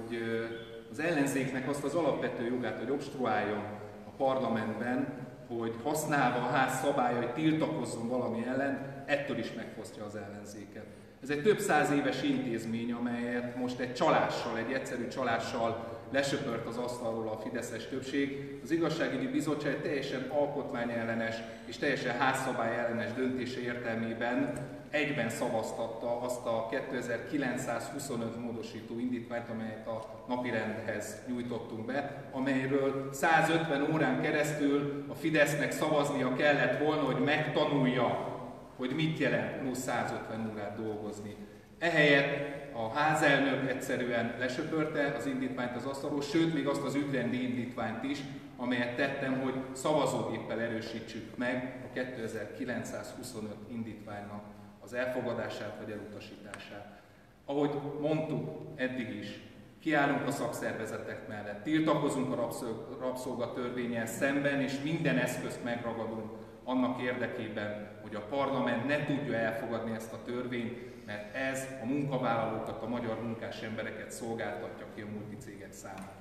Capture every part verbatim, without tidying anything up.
hogy az ellenzéknek azt az alapvető jogát, hogy obstruáljon a parlamentben, hogy használva a ház szabályait tiltakozzon valami ellen, ettől is megfosztja az ellenzéket. Ez egy több száz éves intézmény, amelyet most egy csalással, egy egyszerű csalással lesöpört az asztalról a fideszes többség. Az igazságügyi bizottság teljesen alkotmányellenes és teljesen házszabály ellenes döntése értelmében egyben szavaztatta azt a kétezer-kilencszázhuszonöt módosító indítványt, amelyet a napirendhez nyújtottunk be, amelyről százötven órán keresztül a Fidesznek szavaznia kellett volna, hogy megtanulja, hogy mit jelent plusz százötven órát dolgozni. Ehelyett a házelnök egyszerűen lesöpörte az indítványt az asztalról, sőt, még azt az ügyrendi indítványt is, amelyet tettem, hogy szavazógéppel erősítsük meg a kétezer-kilencszázhuszonöt indítványnak az elfogadását vagy elutasítását. Ahogy mondtuk eddig is, kiállunk a szakszervezetek mellett, tiltakozunk a rabszolgatörvénnyel szemben, és minden eszközt megragadunk annak érdekében, hogy a parlament ne tudja elfogadni ezt a törvényt, mert ez a munkavállalókat, a magyar munkás embereket szolgáltatja ki a multicégek számára.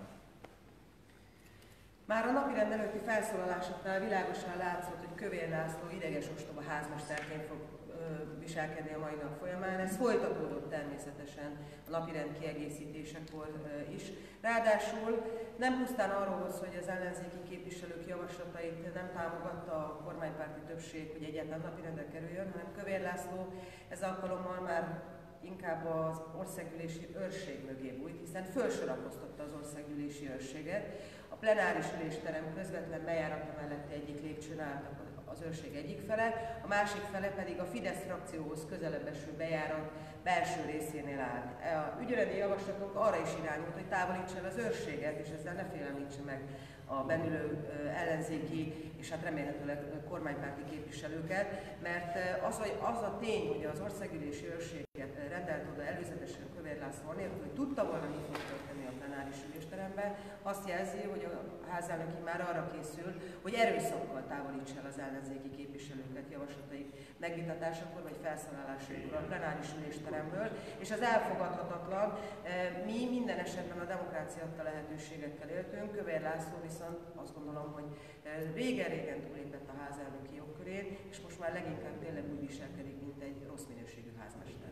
Már a napirend előtti felszólalásoknál világosan látszott, hogy Kövér László ideges ostoba házmesterként fog ö, viselkedni a mai nap folyamán. Ez folytatódott természetesen a napirend kiegészítésekor ö, is. Ráadásul nem pusztán arról volt, hogy az ellenzéki képviselők javaslatait nem támogatta a kormánypárti többség, hogy egyáltalán napirendre kerüljön, hanem Kövér László ez alkalommal már inkább az országgyűlési őrség mögé bújt, hiszen fölsorakoztatta az országgyűlési őrséget. A plenáris ülésterem közvetlen bejárata melletti egyik lépcsőn álltak az őrség egyik fele, a másik fele pedig a Fidesz frakcióhoz közelebb eső bejárat belső részénél állt. A ügyrendi javaslatunk arra is irányult, hogy távolítsa el az őrséget, és ezzel ne félemlítse meg a bennülő ellenzéki és hát remélhetőleg kormánypárti képviselőket, mert az, hogy az a tény, hogy az országgyűlési őrséget rendelt oda előzetesen Kövér László anélkül, hogy tudta volna, mi fog történni a plenáris ülésteremben, azt jelzi, hogy a házelnöki már arra készül, hogy erőszakkal távolítsa el az ellenzéki képviselőket javaslataik megvitatásakor vagy felszólalásakor a plenáris ülésteremből, és az elfogadhatatlan. Mi minden esetben a demokrácia adta lehetőségekkel éltünk, Kövér László viszont azt gondolom, hogy régen-régen túlépett a házelnöki jogkörén, és most már leginkább tényleg úgy viselkedik, mint egy rossz minőségű házmester.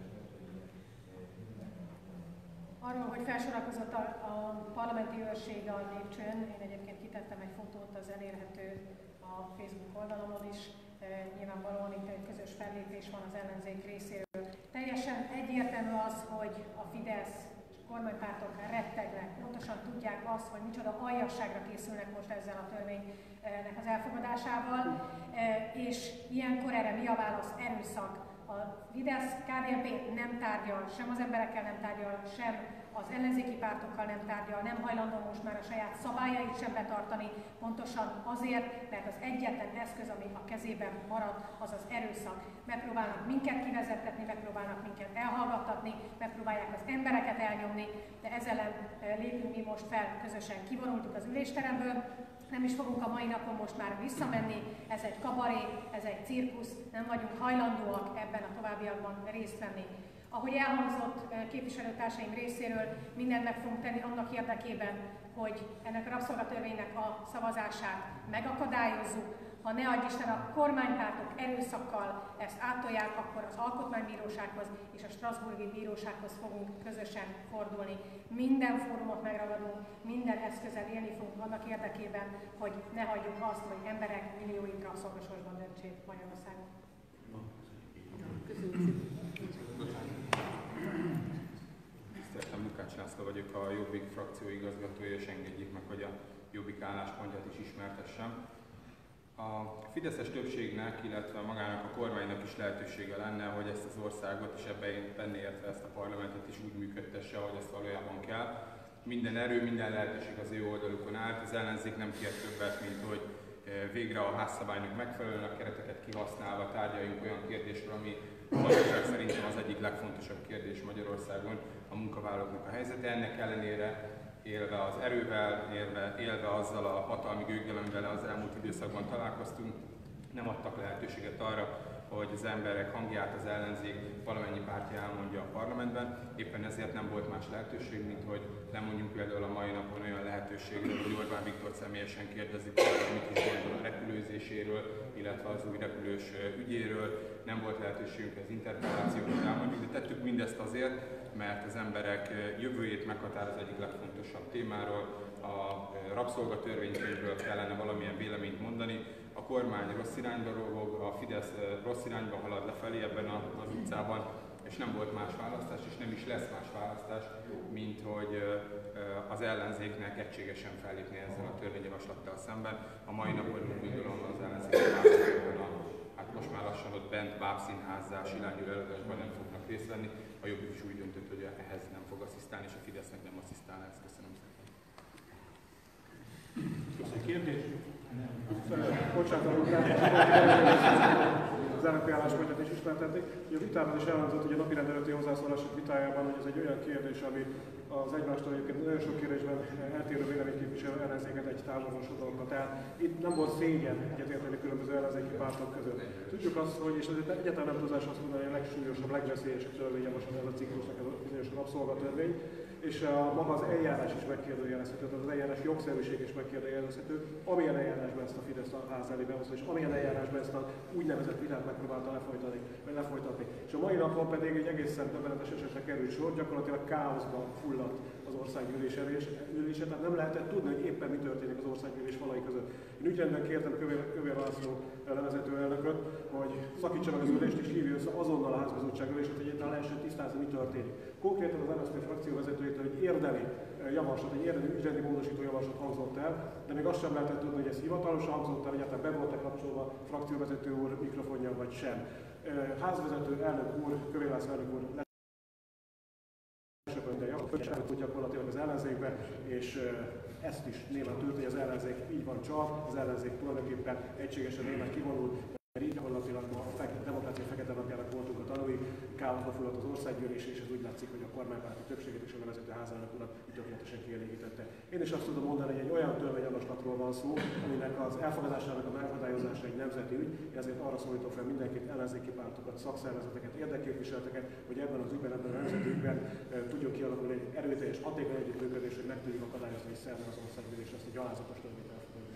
Arról, hogy felsorakozott a, a parlamenti őrség a lépcsőn, én egyébként kitettem egy fotót, az elérhető a Facebook oldalon is. E, nyilvánvalóan itt egy közös fellépés van az ellenzék részéről. Teljesen egyértelmű az, hogy a Fidesz kormánypártok rettegnek, pontosan tudják azt, hogy micsoda aljasságra készülnek most ezzel a törvénynek az elfogadásával, e, és ilyenkor erre mi a válasz? Erőszak. A Fidesz ká dé en pé nem tárgyal, sem az emberekkel nem tárgyal, sem az ellenzéki pártokkal nem tárgyal, nem hajlandó most már a saját szabályait sem betartani, pontosan azért, mert az egyetlen eszköz, ami a kezében marad, az az erőszak. Megpróbálnak minket kivezettetni, megpróbálnak minket elhallgattatni, megpróbálják az embereket elnyomni, de ezzel ellen lépünk mi most fel, közösen kivonultuk az ülésteremből. Nem is fogunk a mai napon most már visszamenni, ez egy kabaré, ez egy cirkusz, nem vagyunk hajlandóak ebben a továbbiakban részt venni. Ahogy elhangzott képviselőtársaim részéről, mindent meg fogunk tenni annak érdekében, hogy ennek a rabszolgatörvénynek a szavazását megakadályozzuk. Ha ne adj Isten, a kormánypártok erőszakkal ezt áttolják, akkor az Alkotmánybírósághoz és a Strasbourgi Bírósághoz fogunk közösen fordulni. Minden fórumot megragadunk, minden eszközzel élni fogunk annak érdekében, hogy ne hagyjuk azt, hogy emberek millióit rabszolgasorban döntsék Magyarországon. Tiszteltem, Lukács László vagyok, a Jobbik frakció igazgatója, és engedjék meg, hogy a Jobbik álláspontját is ismertessem. A fideszes többségnek, illetve magának a kormánynak is lehetősége lenne, hogy ezt az országot és ebben benne értve ezt a parlamentet is úgy működtesse, ahogy ezt valójában kell. Minden erő, minden lehetőség az ő oldalukon állt. Az ellenzék nem kért többet, mint hogy végre a házszabálynak megfelelően a kereteket kihasználva tárgyaljunk olyan kérdésről, ami magyarság szerintem az egyik legfontosabb kérdés Magyarországon, a munkavállalóknak a helyzete. Ennek ellenére élve az erővel, élve, élve azzal a hatalmi gőggel, amivel az elmúlt időszakban találkoztunk, nem adtak lehetőséget arra, hogy az emberek hangját az ellenzék valamennyi pártja elmondja a parlamentben. Éppen ezért nem volt más lehetőség, mint hogy lemondjunk például a mai napon olyan lehetőségről, hogy Orbán Viktor személyesen kérdezik, hogy mit is gondol a repülőzéséről, illetve az új repülős ügyéről. Nem volt lehetőségünk az interpellációkat elmondjuk, de tettük mindezt azért, mert az emberek jövőjét meghatároz egyik legfontosabb témáról, a rabszolgatörvénykönyvről kellene valamilyen véleményt mondani. A kormány rossz irányba rovog, a Fidesz rossz irányba halad lefelé ebben az utcában, és nem volt más választás, és nem is lesz más választás, mint hogy az ellenzéknek egységesen fellépni ezzel a törvényjavaslattal szemben. A mai napon úgy gondolom az ellenzék a hát most már lassan ott bent bábszínházzás irányú előadásban nem fognak részt venni. A Jobbik is úgy döntött, hogy ehhez nem fog asszisztálni, és a Fidesznek nem asszisztál ezt. Köszönöm szépen. Köszönöm. Kérdés? Bocsánat, az elnöki álláspontját is ismertették. A vitában is elhangzott, hogy a napirend előtti hozzászólások vitájában, hogy ez egy olyan kérdés, ami az egymástól egyébként nagyon sok kérdésben eltérő véleményképviselő ellenzéket egy távolba sodorta. Tehát itt nem volt szégyen egyetérteni különböző ellenzéki pártok között. Tudjuk azt, hogy, és azért egyáltalán nem tudás azt mondani, hogy a legsúlyosabb, legveszélyesebb törvényjavaslat ez a ciklusnak, ez a bizonyos rabszolgatörvény, és a, maga az eljárás is megkérdőjelezhető, tehát az eljárás jogszerűség is megkérdőjelezhető, amilyen eljárásban ezt a Fidesz a ház elé behozta, és amilyen eljárásban ezt a úgynevezett vitát megpróbálta lefolytatni, vagy lefolytatni. És a mai napon pedig egy egészen döbbenetes esetre került sor, gyakorlatilag káoszban fulladt az országgyűlés ülése, tehát nem lehetett tudni, hogy éppen mi történik az országgyűlés falai között. Én ügyrendben kértem Kövér, Kövér László levezető elnököt, hogy szakítsa meg az ülést és hívja össze azonnal a házbizottság ülését, hogy egyáltalán lehessen tisztázni, mi történik. Konkrétan az em es zé pé frakció vezetőjétől egy érdemi javaslat, egy érdemi ügyrendi módosító javaslat hangzott el, de még azt sem lehetett tudni, hogy ez hivatalosan hangzott el, egyáltalán be volt-e kapcsolva a frakcióvezető úr mikrofonja vagy sem. Házvezető elnök úr, Kövér László elnök úr elnök gyakorlatilag az ellenzékbe, és ezt is néven tűrt, hogy az ellenzék így van csak, az ellenzék tulajdonképpen egységesen néven kivonul, mert így gyakorlatilag a demokrácia fekete napjának voltunk a tanúi, káoszba fulladt az országgyűlés, és ez úgy látszik, hogy a kormánypárti többséget és a vezető házelnök urat tökéletesen kielégítette. Én is azt tudom mondani, hogy egy olyan törvényjavaslatról van szó, aminek az elfogadásának a megakadályozása egy nemzeti ügy, ezért arra szólítom fel mindenkit, ellenzéki pártokat, szakszervezeteket, érdekképviseleteket, hogy ebben az ügyben, ebben a nemzeti ügyben e, tudjon kialakulni egy erőteljes, hatékony együttműködés, hogy meg tudjuk akadályozni, hogy szerven az országgyűlés ezt a gyalázatos törvényt elfogadni.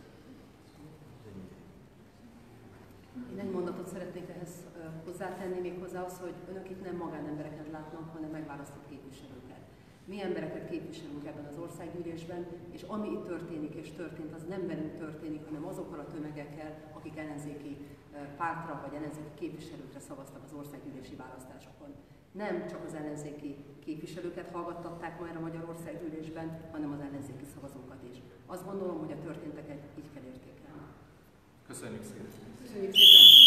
Én egy mondatot szeretnék ehhez hozzátenni, méghozzá az, hogy önök itt nem magánembereket látnak, hanem megválasztott képviselőket. Mi embereket képviselünk ebben az országgyűlésben, és ami itt történik és történt, az nem velünk történik, hanem azokkal a tömegekkel, akik ellenzéki pártra vagy ellenzéki képviselőkre szavaztak az országgyűlési választásokon. Nem csak az ellenzéki képviselőket hallgattatták majd a magyar országgyűlésben, hanem az ellenzéki szavazókat is. Azt gondolom, hogy a történteket így kell értékelni. Köszönjük szépen! Köszönjük szépen!